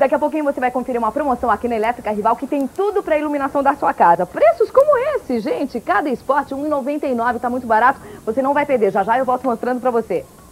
Daqui a pouquinho você vai conferir uma promoção aqui na Elétrica Rival que tem tudo para iluminação da sua casa. Preços como esse, gente. Cada esporte, R$ 1,99, tá muito barato. Você não vai perder. Já já eu volto mostrando para você.